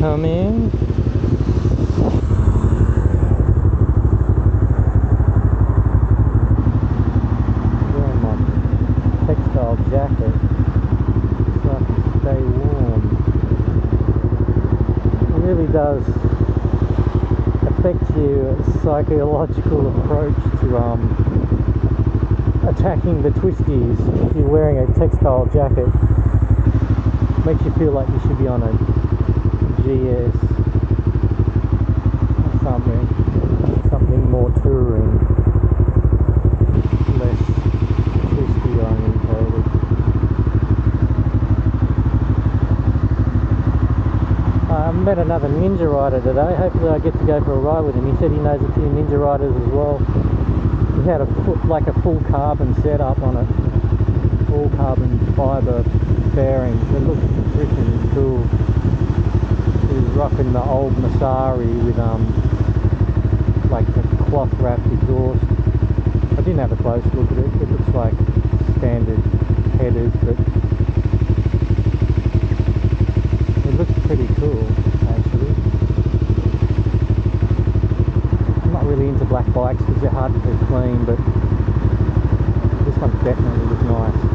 coming. Wearing my textile jacket so I can stay warm. It really does affect your psychological approach to attacking the twisties. If you're wearing a textile jacket, makes you feel like you should be on a GS or something more touring, less twisty orientated. I met another Ninja rider today. Hopefully I get to go for a ride with him. He said he knows a few Ninja riders as well. He had a full carbon setup on it, all carbon fibre bearings. It looked freaking cool. He was rocking the old Masari with like the cloth wrapped exhaust. I didn't have a close look at it. It looks like standard headers, but it looks pretty cool actually. I'm not really into black bikes because they're hard to keep clean, but this one definitely looks nice.